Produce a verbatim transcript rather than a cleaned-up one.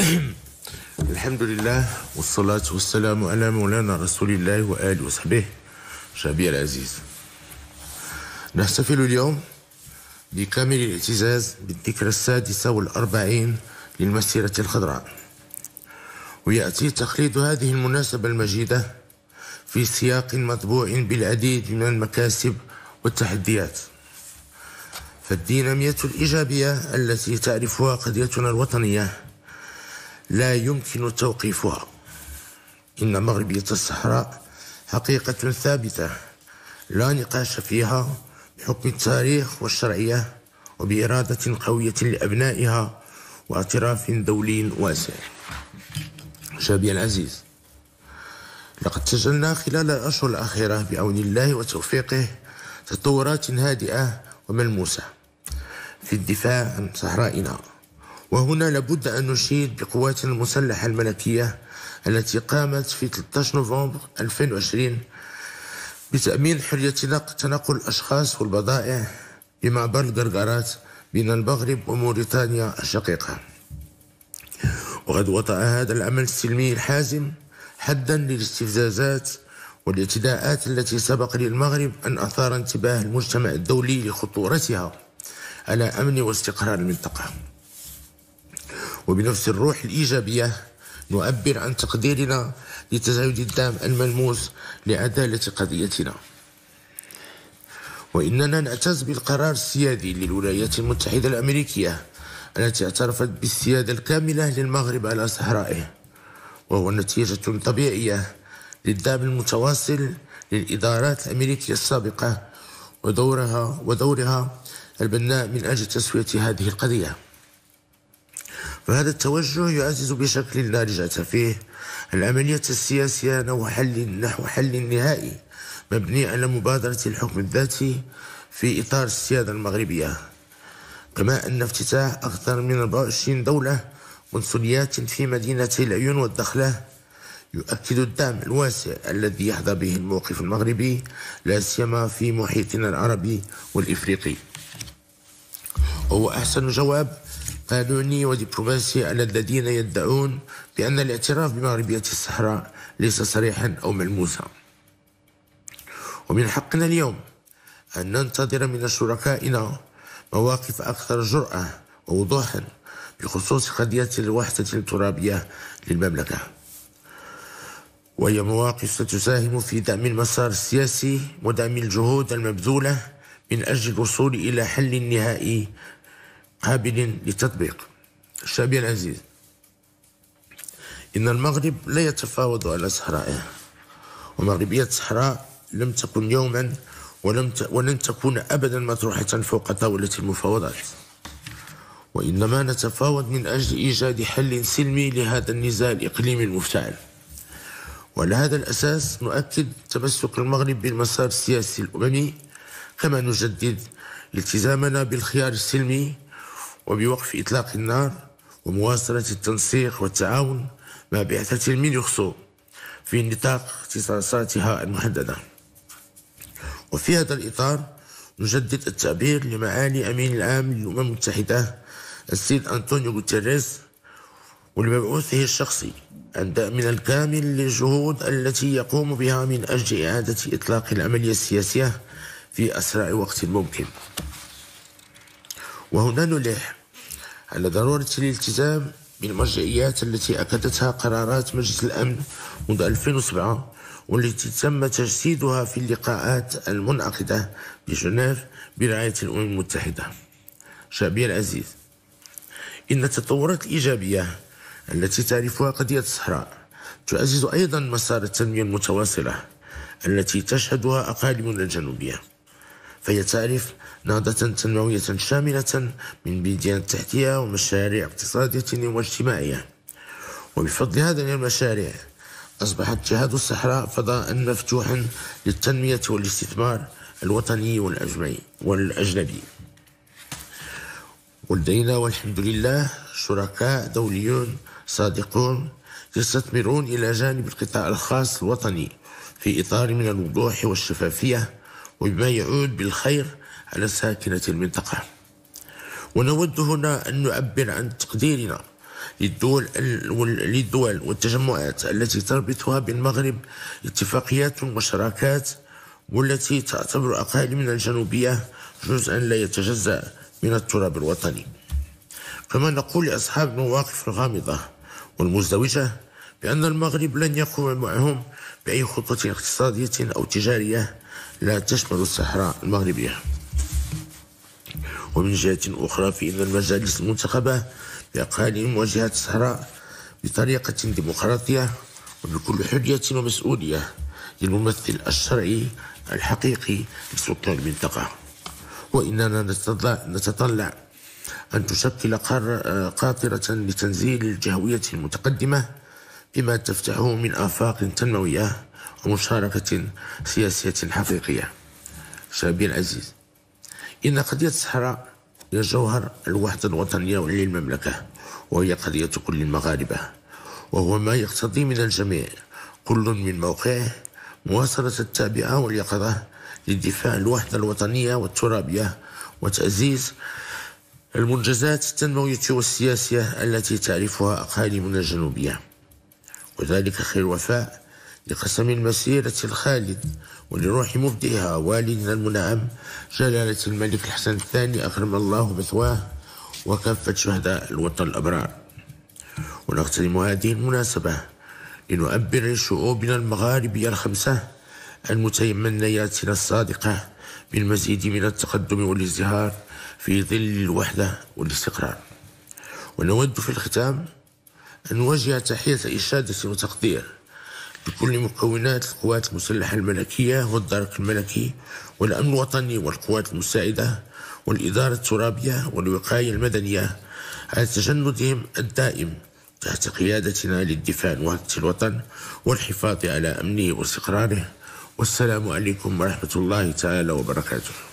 الحمد لله والصلاة والسلام على مولانا رسول الله وآله وصحبه. شعبي العزيز، نحتفل اليوم بكامل الاعتزاز بالذكرى السادسة والأربعين للمسيرة الخضراء، ويأتي تخليد هذه المناسبة المجيدة في سياق مطبوع بالعديد من المكاسب والتحديات. فالدينامية الإيجابية التي تعرفها قضيتنا الوطنية لا يمكن توقيفها. إن مغربية الصحراء حقيقة ثابتة لا نقاش فيها بحكم التاريخ والشرعية، وبإرادة قوية لأبنائها واعتراف دولي واسع. شعبي العزيز، لقد سجلنا خلال الأشهر الأخيرة بعون الله وتوفيقه تطورات هادئة وملموسة في الدفاع عن صحرائنا، وهنا لابد أن نشيد بقواتنا المسلحة الملكية التي قامت في ثلاثة عشر نوفمبر ألفين وعشرين بتأمين حرية تنقل الأشخاص والبضائع بمعبر القرقرات بين المغرب وموريتانيا الشقيقة. وقد وطأ هذا العمل السلمي الحازم حدا للاستفزازات والاعتداءات التي سبق للمغرب أن أثار انتباه المجتمع الدولي لخطورتها على أمن واستقرار المنطقة. وبنفس الروح الإيجابية نعبر عن تقديرنا لتزايد الدعم الملموس لعدالة قضيتنا، وإننا نعتز بالقرار السيادي للولايات المتحدة الأمريكية التي اعترفت بالسيادة الكاملة للمغرب على صحرائه، وهو نتيجة طبيعية للدعم المتواصل للإدارات الأمريكية السابقة ودورها ودورها البناء من أجل تسوية هذه القضية. فهذا التوجه يعزز بشكل لا رجعة فيه العملية السياسية نحو حل نحو حل نهائي مبني على مبادرة الحكم الذاتي في إطار السيادة المغربية، كما أن افتتاح أكثر من أربعة وعشرين دولة قنصليات في مدينتي العيون والدخلة يؤكد الدعم الواسع الذي يحظى به الموقف المغربي لا سيما في محيطنا العربي والإفريقي. وهو أحسن جواب قانوني ودبلوماسي على الذين يدعون بأن الاعتراف بمغربية الصحراء ليس صريحا أو ملموسا. ومن حقنا اليوم أن ننتظر من شركائنا مواقف أكثر جرأة ووضوحا بخصوص قضية الوحدة الترابية للمملكة، وهي مواقف ستساهم في دعم المسار السياسي ودعم الجهود المبذولة من أجل الوصول إلى حل نهائي قابل للتطبيق. شعبي العزيز، إن المغرب لا يتفاوض على صحرائه، ومغربية الصحراء لم تكن يوما ولم ت... ولن تكون أبدا مطروحة فوق طاولة المفاوضات، وإنما نتفاوض من أجل إيجاد حل سلمي لهذا النزاع الإقليمي المفتعل. وعلى هذا الأساس نؤكد تمسك المغرب بالمسار السياسي الأممي، كما نجدد التزامنا بالخيار السلمي وبوقف إطلاق النار ومواصلة التنسيق والتعاون مع بعثة المينوكسو في نطاق اختصاصاتها المحددة. وفي هذا الإطار نجدد التعبير لمعالي أمين العام للأمم المتحدة السيد أنطونيو غوتيريز ولمبعوثه الشخصي عن دعمنا الكامل للجهود التي يقوم بها من أجل إعادة إطلاق العملية السياسية في أسرع وقت ممكن. وهنا نلح على ضرورة الالتزام بالمرجعيات التي أكدتها قرارات مجلس الأمن منذ ألفين وسبعة، والتي تم تجسيدها في اللقاءات المنعقدة بجنيف برعاية الأمم المتحدة. شعبي العزيز، إن التطورات الإيجابية التي تعرفها قضية الصحراء تعزز أيضا مسار التنمية المتواصلة التي تشهدها أقاليمنا الجنوبية، فهي تعرف نهضة تنموية شاملة من بنية تحتية ومشاريع اقتصادية واجتماعية. وبفضل هذه المشاريع أصبحت جهاد الصحراء فضاء مفتوحا للتنمية والاستثمار الوطني والأجنبي. ولدينا والحمد لله شركاء دوليون صادقون يستثمرون إلى جانب القطاع الخاص الوطني في إطار من الوضوح والشفافية، وبما يعود بالخير على ساكنة المنطقة. ونود هنا أن نعبر عن تقديرنا للدول للدول والتجمعات التي تربطها بالمغرب اتفاقيات وشراكات، والتي تعتبر أقاليمنا الجنوبية جزءا لا يتجزأ من التراب الوطني. كما نقول لأصحاب المواقف الغامضة والمزدوجة بأن المغرب لن يقوم معهم بأي خطة اقتصادية أو تجارية لا تشمل الصحراء المغربية. ومن جهة أخرى فإن المجالس المنتخبة بأقاليم مواجهة الصحراء بطريقة ديمقراطية وبكل حرية ومسؤولية للممثل الشرعي الحقيقي لسكان المنطقة. وإننا نتطلع أن تشكل قاطرة لتنزيل الجهوية المتقدمة بما تفتحه من آفاق تنموية ومشاركة سياسية حقيقية. شعبي العزيز، إن قضية الصحراء هي جوهر الوحدة الوطنية للمملكة، وهي قضية كل المغاربة، وهو ما يقتضي من الجميع كل من موقعه مواصلة التعبئة واليقظة للدفاع عن الوحدة الوطنية والترابية، وتعزيز المنجزات التنموية والسياسية التي تعرفها أقاليمنا الجنوبية، وذلك خير وفاء لقسم المسيرة الخالد ولروح مبدئها والدنا المنعم جلالة الملك الحسن الثاني أكرم الله مثواه وكافة شهداء الوطن الأبرار. ونغتنم هذه المناسبة لنعبر لشعوبنا المغاربية الخمسة عن متمنياتنا الصادقة بالمزيد من التقدم والازدهار في ظل الوحدة والاستقرار. ونود في الختام أن نوجه تحية إشادة وتقدير لكل مكونات القوات المسلحة الملكية والدرك الملكي والأمن الوطني والقوات المساعدة والإدارة الترابية والوقاية المدنية على تجندهم الدائم تحت قيادتنا للدفاع عن وحدة الوطن والحفاظ على أمنه واستقراره. والسلام عليكم ورحمة الله تعالى وبركاته.